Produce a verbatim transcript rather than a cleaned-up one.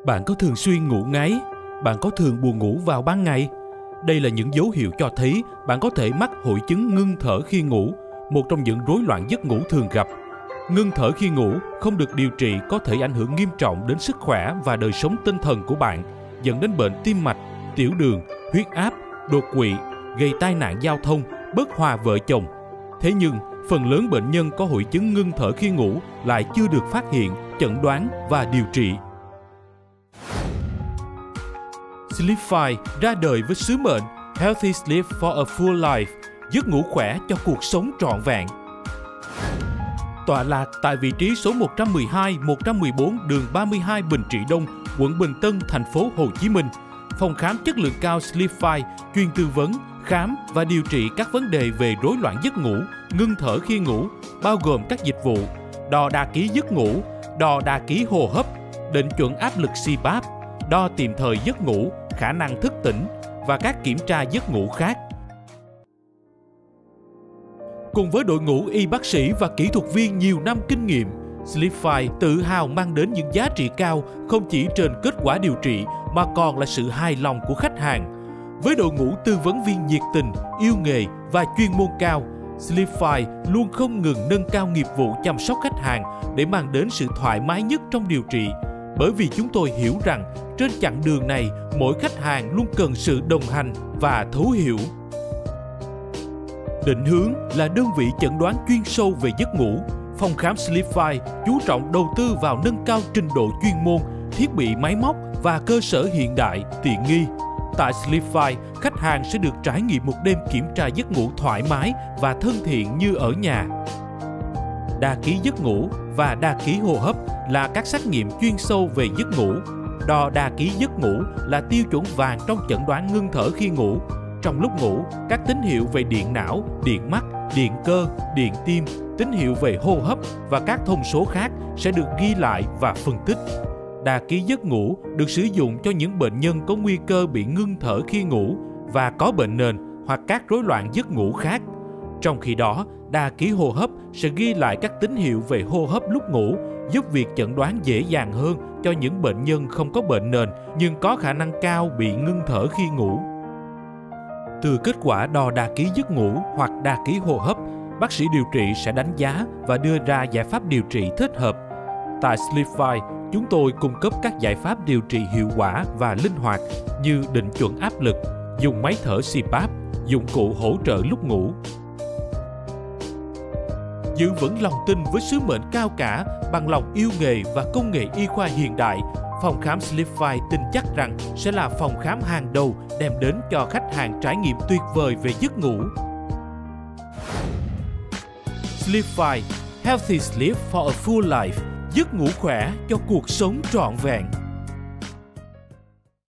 Bạn có thường xuyên ngủ ngáy? Bạn có thường buồn ngủ vào ban ngày? Đây là những dấu hiệu cho thấy bạn có thể mắc hội chứng ngưng thở khi ngủ, một trong những rối loạn giấc ngủ thường gặp. Ngưng thở khi ngủ không được điều trị có thể ảnh hưởng nghiêm trọng đến sức khỏe và đời sống tinh thần của bạn, dẫn đến bệnh tim mạch, tiểu đường, huyết áp, đột quỵ, gây tai nạn giao thông, bất hòa vợ chồng. Thế nhưng, phần lớn bệnh nhân có hội chứng ngưng thở khi ngủ lại chưa được phát hiện, chẩn đoán và điều trị. Sleepify ra đời với sứ mệnh Healthy Sleep for a Full Life, giấc ngủ khỏe cho cuộc sống trọn vẹn. Tọa lạc tại vị trí số một trăm mười hai một trăm mười bốn đường ba mươi hai Bình Trị Đông, quận Bình Tân, thành phố Hồ Chí Minh. Phòng khám chất lượng cao Sleepify chuyên tư vấn, khám và điều trị các vấn đề về rối loạn giấc ngủ, ngưng thở khi ngủ, bao gồm các dịch vụ đo đa ký giấc ngủ, đo đa ký hô hấp, định chuẩn áp lực xê páp, đo tìm thời giấc ngủ, khả năng thức tỉnh và các kiểm tra giấc ngủ khác. Cùng với đội ngũ y bác sĩ và kỹ thuật viên nhiều năm kinh nghiệm, Sleepify tự hào mang đến những giá trị cao không chỉ trên kết quả điều trị mà còn là sự hài lòng của khách hàng. Với đội ngũ tư vấn viên nhiệt tình, yêu nghề và chuyên môn cao, Sleepify luôn không ngừng nâng cao nghiệp vụ chăm sóc khách hàng để mang đến sự thoải mái nhất trong điều trị. Bởi vì chúng tôi hiểu rằng trên chặng đường này, mỗi khách hàng luôn cần sự đồng hành và thấu hiểu. Định hướng là đơn vị chẩn đoán chuyên sâu về giấc ngủ. Phòng khám Sleepify chú trọng đầu tư vào nâng cao trình độ chuyên môn, thiết bị máy móc và cơ sở hiện đại, tiện nghi. Tại Sleepify, khách hàng sẽ được trải nghiệm một đêm kiểm tra giấc ngủ thoải mái và thân thiện như ở nhà. Đa ký giấc ngủ và đa ký hô hấp là các xét nghiệm chuyên sâu về giấc ngủ. Đo đa ký giấc ngủ là tiêu chuẩn vàng trong chẩn đoán ngưng thở khi ngủ. Trong lúc ngủ, các tín hiệu về điện não, điện mắt, điện cơ, điện tim, tín hiệu về hô hấp và các thông số khác sẽ được ghi lại và phân tích. Đa ký giấc ngủ được sử dụng cho những bệnh nhân có nguy cơ bị ngưng thở khi ngủ và có bệnh nền hoặc các rối loạn giấc ngủ khác. Trong khi đó, đa ký hô hấp sẽ ghi lại các tín hiệu về hô hấp lúc ngủ, giúp việc chẩn đoán dễ dàng hơn cho những bệnh nhân không có bệnh nền nhưng có khả năng cao bị ngưng thở khi ngủ. Từ kết quả đo đa ký giấc ngủ hoặc đa ký hô hấp, bác sĩ điều trị sẽ đánh giá và đưa ra giải pháp điều trị thích hợp. Tại Sleepify, chúng tôi cung cấp các giải pháp điều trị hiệu quả và linh hoạt như định chuẩn áp lực, dùng máy thở xê páp, dụng cụ hỗ trợ lúc ngủ. Giữ vững lòng tin với sứ mệnh cao cả bằng lòng yêu nghề và công nghệ y khoa hiện đại, phòng khám Sleepify tin chắc rằng sẽ là phòng khám hàng đầu đem đến cho khách hàng trải nghiệm tuyệt vời về giấc ngủ. Sleepify, Healthy Sleep for a Full Life, giấc ngủ khỏe cho cuộc sống trọn vẹn.